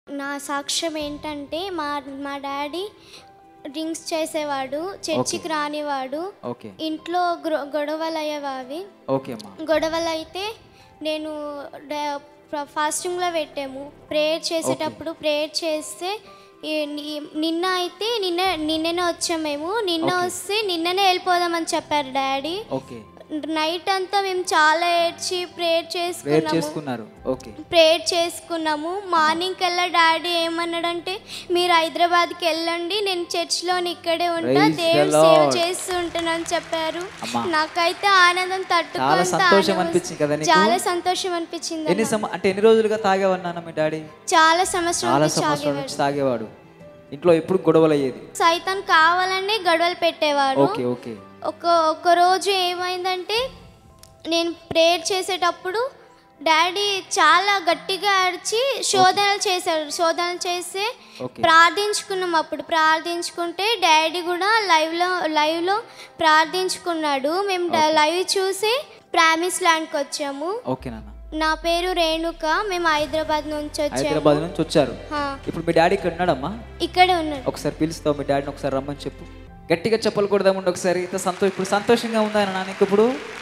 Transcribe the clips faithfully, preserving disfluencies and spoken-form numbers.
నా సాక్ష్యం ఏంటంటే మా మా డాడీ డ్రింక్స్ చేసేవాడు, చర్చికి రానివాడు, ఇంట్లో గొడవలు అయ్యేవావి. గొడవలు అయితే నేను ఫాస్టింగ్లో పెట్టాము. ప్రేయర్ చేసేటప్పుడు ప్రేయర్ చేస్తే నిన్న అయితే నిన్న నిన్ననే వచ్చాము మేము. నిన్న వస్తే నిన్ననే వెళ్ళిపోదామని చెప్పారు డాడీ. నైట్ అంతా మేము చాలా ఏడ్చి ప్రేయర్ చేసుకున్నాము ప్రేయర్ చేసుకున్నాము మార్నింగ్ కల్లా డాడీ ఏమన్నాడంటే మీరు హైదరాబాద్కి వెళ్ళండి, నేను చర్చ్లోని ఇక్కడే ఉంటా, దేవుడు సేవ చేస్తూ ఉంటానని చెప్పారు. నాకైతే ఆనందం తట్టుకోలేక చాలా సంతోషం అనిపించింది. అంటే ఎన్ని రోజులుగా తాగేవాడు మీ డాడీ? చాలా సంవత్సరాలు తాగేవాడు. ఇంట్లో ఎప్పుడు గొడవలు అయ్యేది. సైతాన్ కావాలని గొడవలు పెట్టేవాడు. ఒక ఒక రోజు ఏమైందంటే నేను ప్రేయర్ చేసేటప్పుడు డాడీ చాలా గట్టిగా అరిచి శోధనలు చేశారు. శోధనలు చేస్తే ప్రార్థించుకున్నాం. అప్పుడు ప్రార్థించుకుంటే డాడీ కూడా లైవ్లో లైవ్లో ప్రార్థించుకున్నాడు. మేము లైవ్ చూసి ప్రామిస్ ల్యాండ్కి వచ్చాము. నా పేరు రేణుక, మేము హైదరాబాద్ నుంచి వచ్చాము. హైదరాబాద్ నుంచి వచ్చారు. ఇప్పుడు మీ డాడీ ఇక్కడ ఉన్నాడమ్మా? ఇక్కడే ఉన్నాడు. ఒకసారి పిలుస్తావు మీ డాడీని? ఒకసారి రమ్మని చెప్పు. గట్టిగా చెప్పలు కొడదామండి ఒకసారి. ఇంత సంతోషం ఇప్పుడు సంతోషంగా ఉందా నాన్నకి? ఇప్పుడు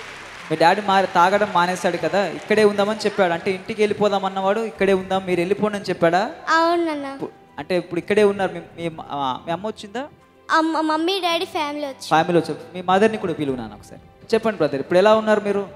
మీ డాడీ మా తాగడం మానేశాడు కదా, ఇక్కడే ఉందామని చెప్పాడు. అంటే ఇంటికి వెళ్ళిపోదాం అన్నవాడు ఇక్కడే ఉందాం, మీరు వెళ్ళిపోండి అని చెప్పాడా? అవునన్నా. అంటే ఇప్పుడు ఇక్కడే ఉన్నారు. మీ మీ అమ్మ వచ్చిందా? మమ్మీ డాడీ ఫ్యామిలీ వచ్చి ఫ్యామిలీ వచ్చి మీ మదర్ని కూడా పిలువు నాన్న ఒకసారి. చెప్పండి బ్రదర్, ఇప్పుడు ఎలా ఉన్నారు మీరు?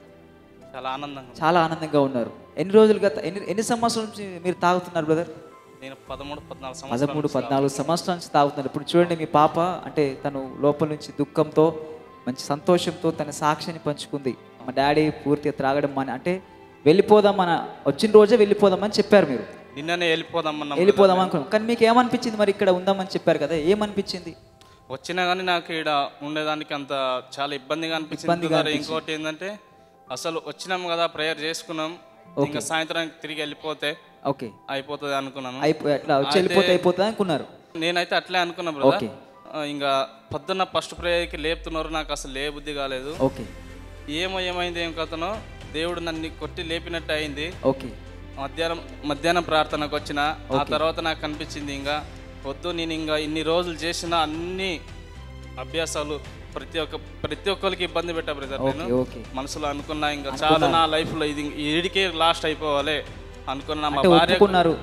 చాలా ఆనందంగా చాలా ఆనందంగా ఉన్నారు. ఎన్ని రోజులుగా ఎన్ని ఎన్ని సంవత్సరాల నుంచి మీరు తాగుతున్నారు బ్రదర్? నేను పదమూడు పద్నాలుగు పదమూడు పద్నాలుగు సంవత్సరాల నుంచి తాగుతున్నారు. ఇప్పుడు చూడండి మీ పాప అంటే తను లోపల నుంచి దుఃఖంతో మంచి సంతోషంతో తన సాక్షిని పంచుకుంది. మా డాడీ పూర్తిగా త్రాగడం అని అంటే వెళ్ళిపోదామని వచ్చిన రోజే వెళ్ళిపోదామని చెప్పారు మీరు. నిన్ననే వెళ్ళిపోదామన్నా వెళ్ళిపోదాం అనుకున్నాం. కానీ మీకు ఏమనిపించింది మరి? ఇక్కడ ఉందామని చెప్పారు కదా, ఏమనిపించింది? వచ్చినా కానీ నాకు ఇక్కడ ఉండేదానికి అంత చాలా ఇబ్బందిగా అనిపించింది. ఇంకోటి ఏంటంటే అసలు వచ్చినాం కదా, ప్రేయర్ చేసుకున్నాం, ఇంకా సాయంత్రానికి తిరిగి వెళ్ళిపోతే ఓకే అయిపోతుంది అనుకున్నాను. అట్లా వచ్చి వెళ్ళిపోతే అయిపోతుంది అనుకున్నారు? నేనైతే అట్లే అనుకున్నా బ్రదర్. ఇంకా పొద్దున్న ఫస్ట్ ప్రేయర్కి లేపుతున్నారు, నాకు అసలు లే బుద్ధి కాలేదు. ఓకే ఏమో ఏమైంది ఏం కథనో దేవుడు నన్ను కొట్టి లేపినట్టు అయింది. ఓకే మధ్యాహ్నం మధ్యాహ్నం ప్రార్థనకు వచ్చిన ఆ తర్వాత నాకు అనిపించింది ఇంకా వద్దు, నేను ఇంకా ఇన్ని రోజులు చేసిన అన్ని అభ్యాసాలు ప్రతి ఒక్క ప్రతి ఒక్కరికి ఇబ్బంది పెట్టా బ్రదర్. నేను మనసులో అనుకున్నా ఇంకా చాలా నా లైఫ్ లో ఇది ఈడికే లాస్ట్ అయిపోవాలి అనుకున్నా. మా భార్య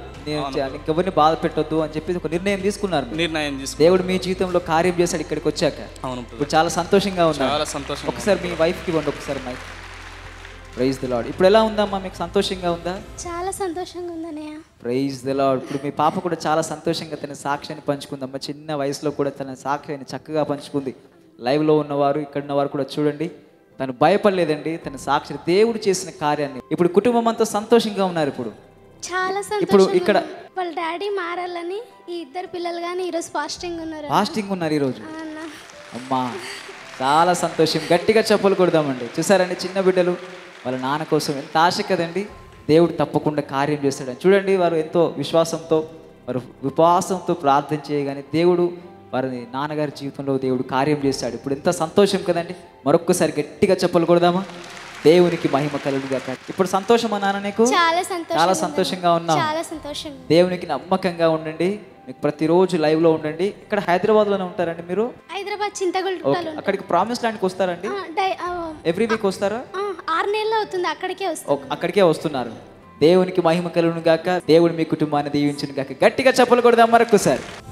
ఎవరిని బాధ పెట్టొద్దు అని చెప్పి ఒక నిర్ణయం తీసుకున్నారు. నిర్ణయం తీసుకున్నారు. దేవుడు మీ జీవితంలో కార్యం చేశాడు ఇక్కడికి వచ్చాక. అవును, ఇప్పుడు చాలా సంతోషంగా ఉన్నారు. చాలా సంతోషం. ఒకసారి మీ వైఫ్ కి ఇవ్వండి ఒకసారి మైక్. Praise the lord. ఇప్పుడు ఎలా ఉందమ్మా, మీకు సంతోషంగా ఉందా? చాలా సంతోషంగా ఉందన్నయ్య. Praise the lord. ఇప్పుడు మీ పాప కూడా చాలా సంతోషంగా తన సాక్ష్యాన్ని పంచుకుందమ్మా. చిన్న వయసులో కూడా తన సాక్ష్యాన్ని చక్కగా పంచుకుంది. లైవ్లో ఉన్నవారు ఇక్కడ ఉన్నవారు కూడా చూడండి, తను భయపడలేదండి. తన సాక్షి దేవుడు చేసిన కార్యాన్ని. ఇప్పుడు కుటుంబం అంతా సంతోషంగా ఉన్నారు. ఇప్పుడు చాలా ఇప్పుడు ఇక్కడ వాళ్ళ డాడీ మారాలని ఈ ఇద్దరు పిల్లలు కానీ ఈరోజు ఫాస్టింగ్ ఉన్నారు. ఫాస్టింగ్ ఉన్నారు ఈరోజు. అమ్మా చాలా సంతోషం. గట్టిగా చెప్పులు కొడదామండి. చూసారండి చిన్న బిడ్డలు వాళ్ళ నాన్న కోసం ఎంత ఆశ కదండి. దేవుడు తప్పకుండా కార్యం చేస్తాడని చూడండి. వారు ఎంతో విశ్వాసంతో వారు ఉపవాసంతో ప్రార్థన చేయగానే దేవుడు వారి నాన్నగారి జీవితంలో దేవుడు కార్యం చేశాడు. ఇప్పుడు ఎంత సంతోషం కదండి. మరొక్కసారి గట్టిగా చెప్పులు కొడదామా? దేవునికి మహిమ కలుగుగాక. ఇప్పుడు సంతోషం అన్నాను నీకు? చాలా సంతోషంగా ఉన్నావు. దేవునికి నమ్మకంగా ఉండండి. మీకు ప్రతిరోజు లైవ్ లో ఉండండి. ఇక్కడ హైదరాబాద్ లోనే ఉంటారండి మీరు? హైదరాబాద్ చింతగూడ. అక్కడికి ప్రామిస్ ల్యాండ్కి వస్తారండి? ఎవ్రీ వీక్ వస్తారా? ఆరు నెలలు అవుతుంది. అక్కడికే వస్తారు. అక్కడికే వస్తున్నారు. దేవునికి మహిమ కలుగును గాక. దేవుడు మీ కుటుంబాన్ని దీవించును గాక. గట్టిగా చెప్పులు కొడదాం మరొకసారి.